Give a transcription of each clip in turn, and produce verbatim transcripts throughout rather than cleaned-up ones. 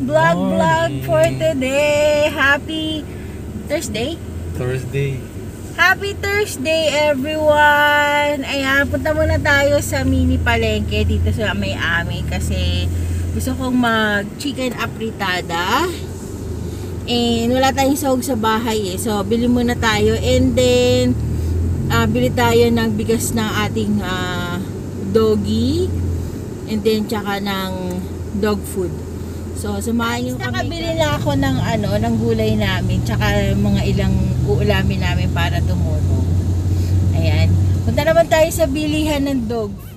vlog vlog for today. Happy Thursday? Thursday. Happy Thursday everyone! Ayan, punta muna tayo sa mini palengke dito sa may amin kasi gusto kong mag chicken apritada. And wala tayong sahog sa bahay eh. So, bili muna tayo. And then, uh, bili tayo ng bigas ng ating uh, doggy. And then, tsaka ng dog food. So, samahan nyo kami. Nakabili na ako ng, ano, ng gulay namin. Tsaka mga ilang uulamin namin para tumulong. Ayan. Punta naman tayo sa bilihan ng dog food.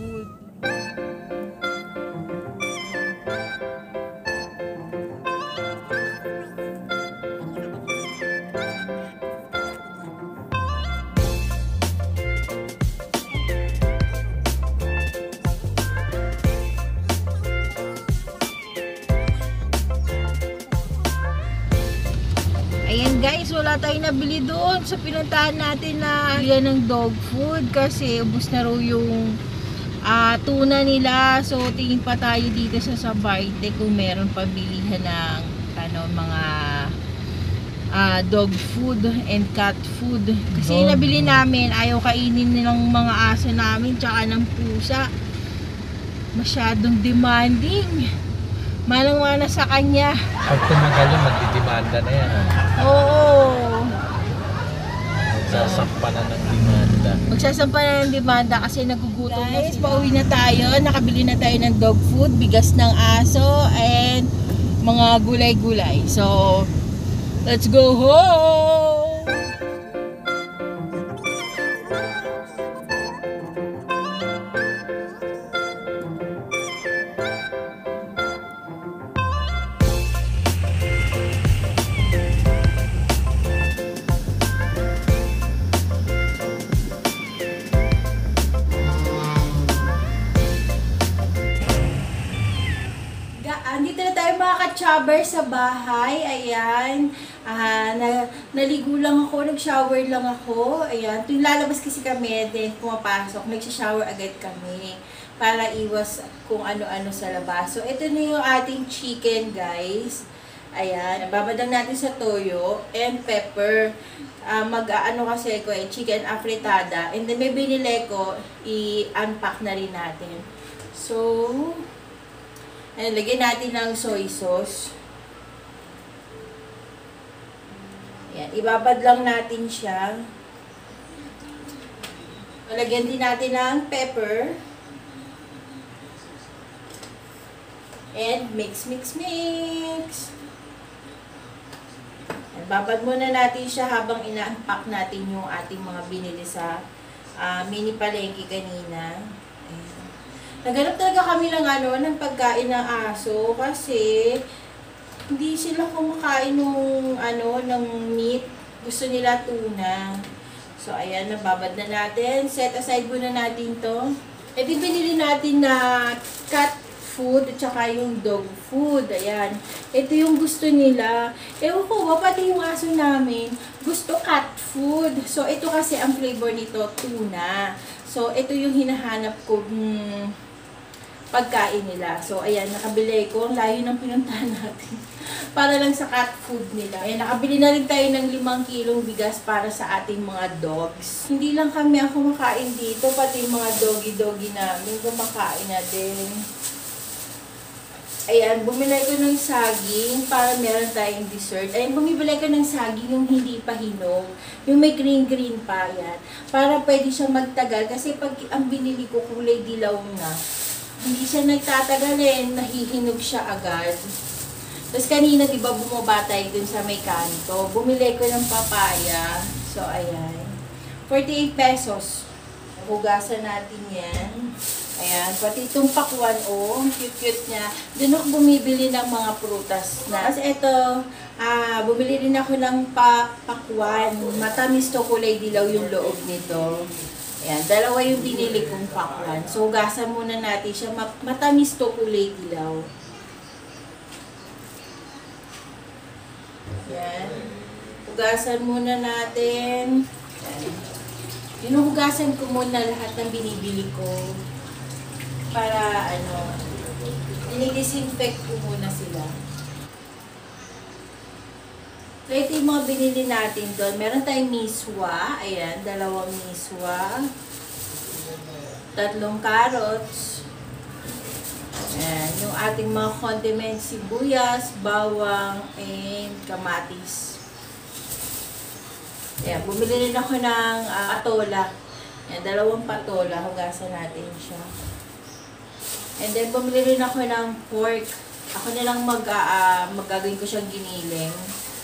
Ayan guys, wala tayong nabili doon sa pinuntahan natin na yan ng dog food kasi ubos na raw yung uh, tuna nila. So tingin pa tayo dito sa Sabarte kung meron pabilihan ng ano, mga uh, dog food and cat food. Kasi yung nabili namin, ayaw kainin ng mga aso namin tsaka ng pusa. Masyadong demanding. Manang-mana sa kanya. Pag tumagal yun, magdidemanda na yan. Oh. Oo. Magsasampa na ng demanda. Magsasampa na ng demanda kasi nagugutom na sila. Pauwi na tayo. Nakabili na tayo ng dog food, bigas ng aso, and mga gulay-gulay. So, let's go home! Andito na tayo mga ka-chubber sa bahay. Ayan. Uh, na, naligo lang ako. Nag-shower lang ako. Ayan. Tuwing lalabas kasi kami, then pumapasok, nagsha-shower agad kami. Para iwas kung ano-ano sa labas. So, ito na yung ating chicken, guys. Ayan. Babadang natin sa toyo and pepper. Uh, Mag-ano kasi ko eh, chicken afritada. And then may binili ko, i-unpack na rin natin. So, ayan, lagyan natin ng soy sauce. Ayan, ibabad lang natin siya. Lagyan din natin ng pepper. And mix, mix, mix. Ayan, babad muna natin siya habang ina-unpack natin yung ating mga binili sa uh, mini palengke kanina. Ayan. Naghanap talaga kami ng ano, ng pagkain ng aso kasi hindi sila kumakain ng ano, ng meat. Gusto nila tuna. So ayan, nababad na natin. Set aside muna natin to. E di binili natin na cat food at saka yung dog food. Ayan. Ito yung gusto nila. Ewan ko ba, pati yung aso namin gusto cat food. So ito kasi ang flavor nito, tuna. So ito yung hinahanap ko hmm, pagkain nila. So, ayan, nakabili ko. Ang layo ng pinuntahan natin. Para lang sa cat food nila. Ayan, nakabili na rin tayo ng limang kilong bigas para sa ating mga dogs. Hindi lang kami ako makain dito, pati yung mga doggy-doggy namin kumakain na din. Ayan, bumili ko ng saging para meron tayong dessert. Ayan, bumibili ko ng saging yung hindi pa hinog. Yung may green-green pa, yan. Para pwede siya magtagal. Kasi pag ang binili ko kulay dilaw na, hindi siya nagtatagal eh, nahihinog siya agad. Tapos kanina, di ba, bumaba tayo dun sa may kanto. Bumili ko ng papaya. So, ayan. forty-eight pesos. Hugasan natin yan. Ayan. Pati itong pakwan, oh. Cute-cute niya. Doon ako bumibili ng mga prutas na. Kasi ito, ah, bumili rin ako ng pa pakwan. Matamis to, kulay dilaw yung loob nito. Ayan, dalawa yung binili kong pakwan. So, hugasan muna natin siya. Matamis to, kulay dilaw. Ayan. Hugasan muna natin. Ayan. Hinuhugasan ko muna lahat ng binibili ko. Para, ano, dinidisinfect ko muna sila. So, ito yung mga binili natin doon. Meron tayong miswa. Ayan, dalawang miswa. Tatlong carrots. Ayan, yung ating mga condiments, sibuyas, bawang, and kamatis. Ayan, bumili rin ako ng uh, patola. Ayan, dalawang patola. Hugasan natin siya. And then, bumili rin ako ng pork. Ako na lang mag, uh, magagawin ko siyang giniling.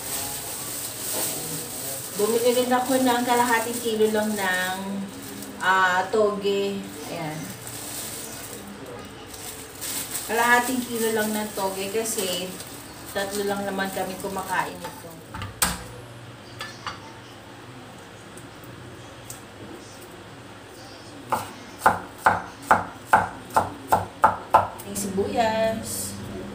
Bumili rin ako ng kalahating kilo lang ng uh, toge. Ayan. Kalahating kilo lang ng toge kasi tatlo lang naman kami kumakain nito. Yung sibuyas.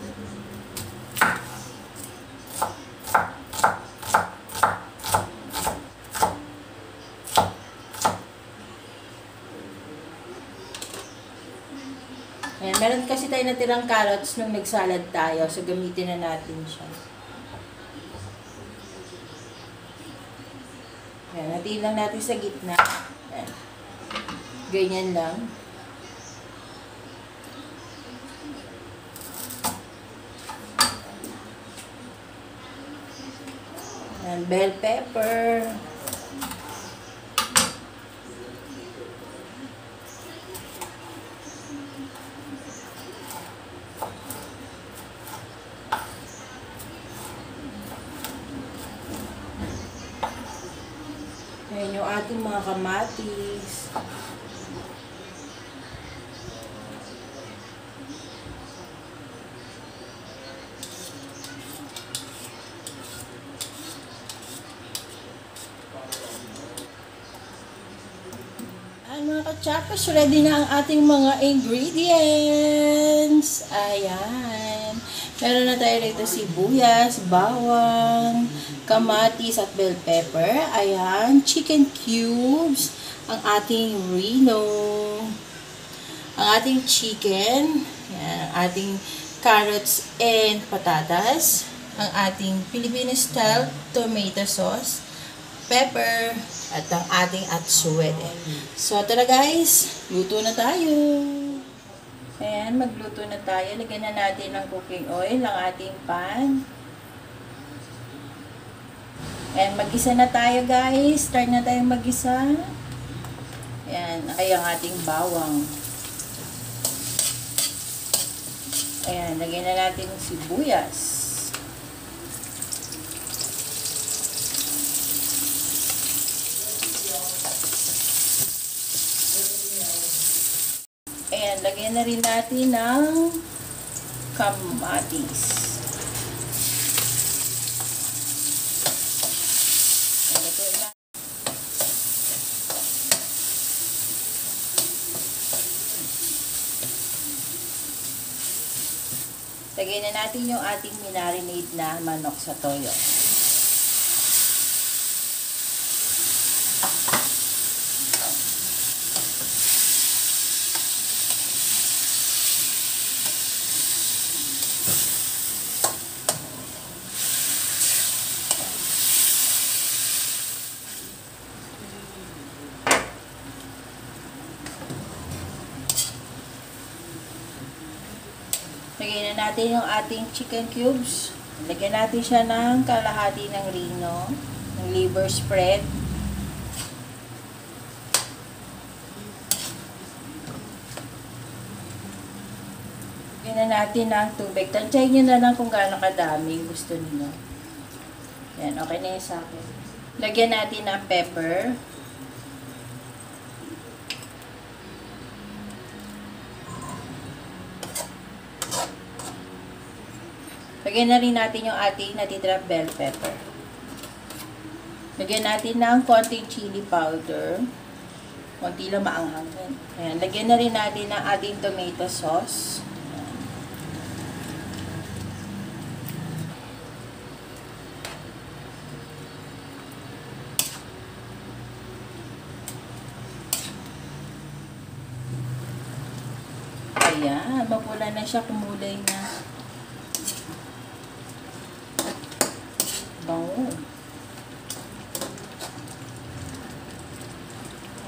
Ayan, meron kasi tayo natirang carrots nung nagsalad tayo. So, gamitin na natin siya. Ayan, natin lang natin sa gitna. Ayan. Ganyan lang. Ayan, bell pepper. Ayan yung ating mga kamatis. Ayan mga kachakas, ready na ang ating mga ingredients. Ayan. Meron na tayo rito sibuyas, bawang, kamatis at bell pepper. Ayan, chicken cubes, ang ating reno, ang ating chicken, ayan, ang ating carrots and patatas, ang ating Filipino style tomato sauce, pepper, at ang ating atsuwede. So, tara guys, luto na tayo. Ayan, magluto na tayo. Lagyan na natin ng cooking oil ang ating pan. Ayan, mag-isa na tayo guys. Start na tayo mag-isa. Ayan, ay ang ating bawang. Ayan, lagyan na natin ng sibuyas. Ayan, lagyan na rin natin ng kamatis. Lagyan na natin yung ating minarinate na manok sa toyo. Lagyan na natin yung ating chicken cubes. Lagyan natin siya ng kalahati ng reno, ng liver spread. Lagyan na natin ng tubig. Tansyahin nyo na lang kung gaano kadami gusto niyo. Yan, okay na yun sa akin. Lagyan natin ng pepper. Lagyan na rin natin yung ating natitirang bell pepper. Lagyan natin ng konting chili powder. Konti lang maanghang. Ayan. Lagyan na rin natin ng ating tomato sauce. Ayan. Mapula na siya, kumulay na. Bango.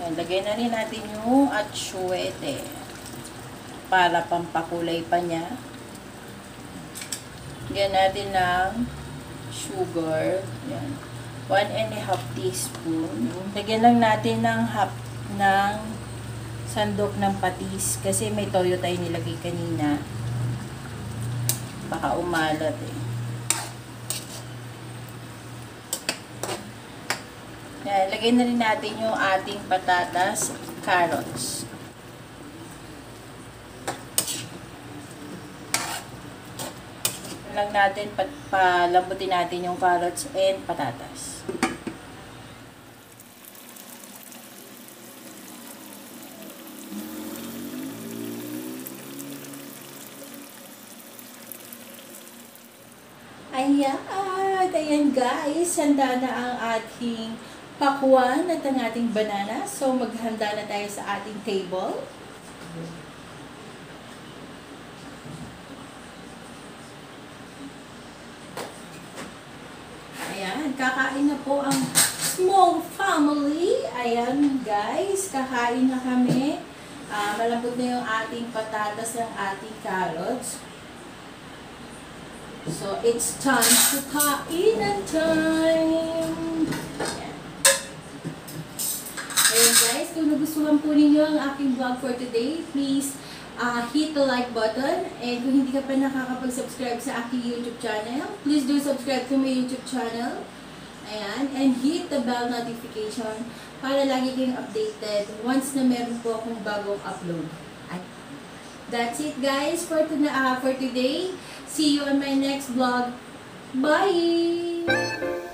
Ayan, lagay na rin natin yung atsuete para pampakulay pa niya. Lagyan natin ng sugar. Ayan. One and a half teaspoon. Lagyan lang natin ng half ng sandok ng patis kasi may toyo tayo nilagay kanina. Baka umalat eh. Yan, lagay na rin natin yung ating patatas, carrots. Lang natin, pat, palambutin natin yung carrots and patatas. Ayan, ayan guys, handa na ang ating pakwan at ang ating banana. So, maghanda na tayo sa ating table. Ayan, kakain na po ang small family. Ayan guys, kakain na kami. Uh, malambot na yung ating patatas ng ating carrots. So, it's time to kain na time! Ayan. Ayan guys, kung nagustuhan po ninyo ang aking vlog for today, please uh, hit the like button. And kung hindi ka pa nakakapag-subscribe sa aking YouTube channel, please do subscribe to my YouTube channel. Ayan. And hit the bell notification para lagi kayong updated once na meron po akong bagong upload. That's it guys for, to uh, for today. See you on my next vlog. Bye!